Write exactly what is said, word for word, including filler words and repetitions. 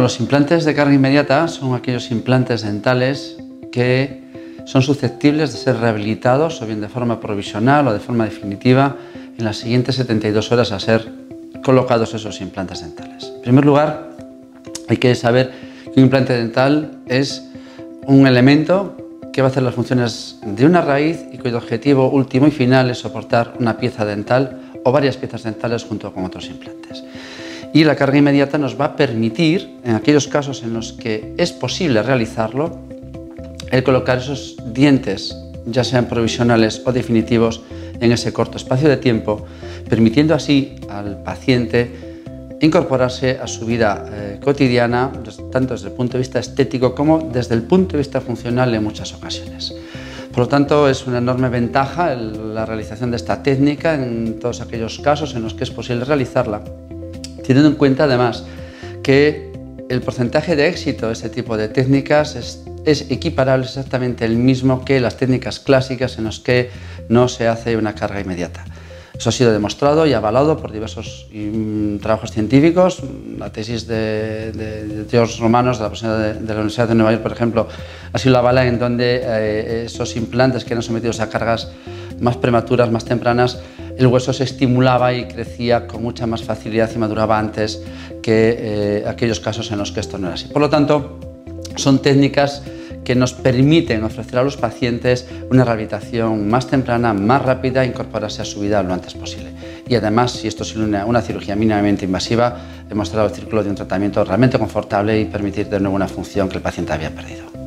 Bueno, los implantes de carga inmediata son aquellos implantes dentales que son susceptibles de ser rehabilitados o bien de forma provisional o de forma definitiva en las siguientes setenta y dos horas a ser colocados esos implantes dentales. En primer lugar, hay que saber que un implante dental es un elemento que va a hacer las funciones de una raíz y cuyo objetivo último y final es soportar una pieza dental o varias piezas dentales junto con otros implantes. Y la carga inmediata nos va a permitir, en aquellos casos en los que es posible realizarlo, el colocar esos dientes, ya sean provisionales o definitivos, en ese corto espacio de tiempo, permitiendo así al paciente incorporarse a su vida eh, cotidiana, tanto desde el punto de vista estético como desde el punto de vista funcional en muchas ocasiones. Por lo tanto, es una enorme ventaja el, la realización de esta técnica en todos aquellos casos en los que es posible realizarla, teniendo en cuenta además que el porcentaje de éxito de este tipo de técnicas es, es equiparable exactamente el mismo que las técnicas clásicas en las que no se hace una carga inmediata. Eso ha sido demostrado y avalado por diversos um, trabajos científicos. La tesis de, de, de George Romanos de la, de, de la Universidad de Nueva York, por ejemplo, así lo avala, en donde eh, esos implantes que eran sometidos a cargas más prematuras, más tempranas, el hueso se estimulaba y crecía con mucha más facilidad y maduraba antes que eh, aquellos casos en los que esto no era así. Por lo tanto, son técnicas que nos permiten ofrecer a los pacientes una rehabilitación más temprana, más rápida e incorporarse a su vida lo antes posible. Y además, si esto es una, una cirugía mínimamente invasiva, hemos cerrado el círculo de un tratamiento realmente confortable y permitir de nuevo una función que el paciente había perdido.